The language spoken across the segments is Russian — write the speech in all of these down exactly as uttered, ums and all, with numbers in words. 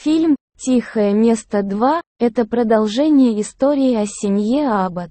Фильм «Тихое место два» — это продолжение истории о семье Аббот,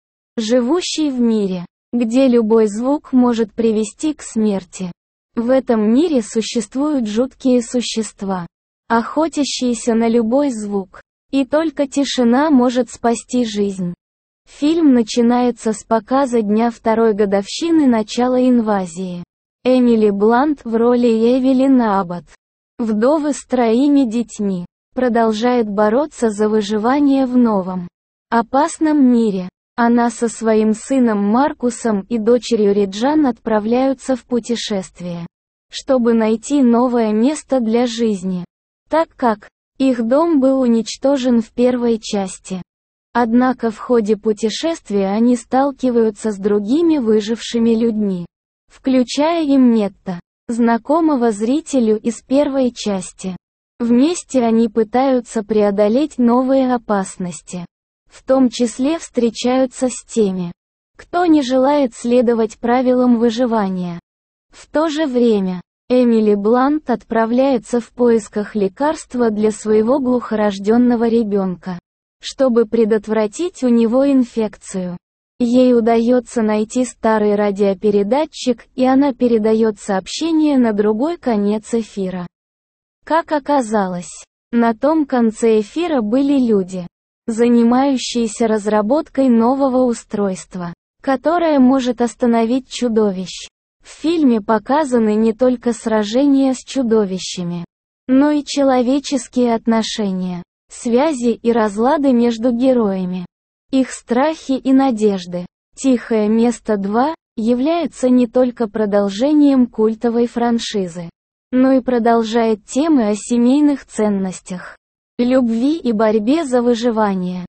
живущей в мире, где любой звук может привести к смерти. В этом мире существуют жуткие существа, охотящиеся на любой звук, и только тишина может спасти жизнь. Фильм начинается с показа дня второй годовщины начала инвазии. Эмили Блант в роли Эвелин Аббот, вдовы с троими детьми, продолжает бороться за выживание в новом, опасном мире. Она со своим сыном Маркусом и дочерью Реджан отправляются в путешествие, чтобы найти новое место для жизни, так как их дом был уничтожен в первой части. Однако в ходе путешествия они сталкиваются с другими выжившими людьми, включая и Метта, знакомого зрителю из первой части. Вместе они пытаются преодолеть новые опасности. В том числе встречаются с теми, кто не желает следовать правилам выживания. В то же время, Эмили Блант отправляется в поисках лекарства для своего глухорожденного ребенка, чтобы предотвратить у него инфекцию. Ей удается найти старый радиопередатчик, и она передает сообщение на другой конец эфира. Как оказалось, на том конце эфира были люди, занимающиеся разработкой нового устройства, которое может остановить чудовищ. В фильме показаны не только сражения с чудовищами, но и человеческие отношения, связи и разлады между героями, их страхи и надежды. «Тихое место два» является не только продолжением культовой франшизы, но и продолжает темы о семейных ценностях, любви и борьбе за выживание.